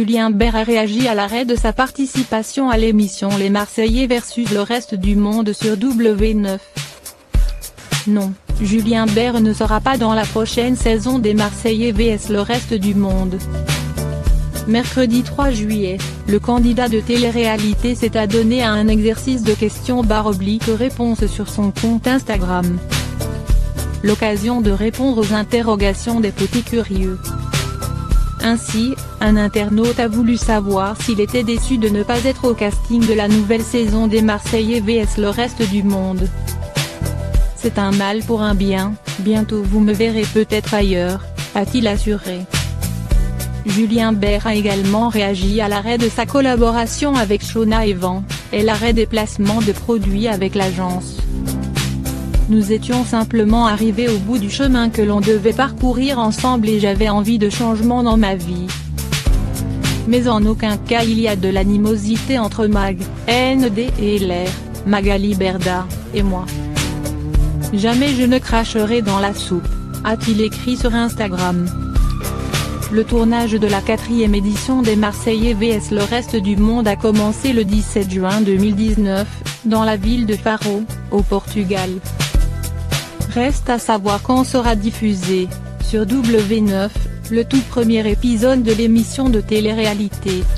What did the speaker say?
Julien Bert a réagi à l'arrêt de sa participation à l'émission Les Marseillais versus le reste du monde sur W9. Non, Julien Bert ne sera pas dans la prochaine saison des Marseillais vs le reste du monde. Mercredi 3 juillet, le candidat de télé-réalité s'est adonné à un exercice de questions/réponses sur son compte Instagram. L'occasion de répondre aux interrogations des petits curieux. Ainsi, un internaute a voulu savoir s'il était déçu de ne pas être au casting de la nouvelle saison des Marseillais vs le reste du monde. C'est un mal pour un bien, bientôt vous me verrez peut-être ailleurs, a-t-il assuré. Julien Bert a également réagi à l'arrêt de sa collaboration avec Shona Evan, et l'arrêt des placements de produits avec l'agence. Nous étions simplement arrivés au bout du chemin que l'on devait parcourir ensemble et j'avais envie de changement dans ma vie. Mais en aucun cas il y a de l'animosité entre Mag, ND et LR, Magali Berda, et moi. Jamais je ne cracherai dans la soupe, a-t-il écrit sur Instagram. Le tournage de la 4e édition des Marseillais vs le reste du monde a commencé le 17 juin 2019, dans la ville de Faro, au Portugal. Reste à savoir quand sera diffusé, sur W9, le tout premier épisode de l'émission de télé-réalité.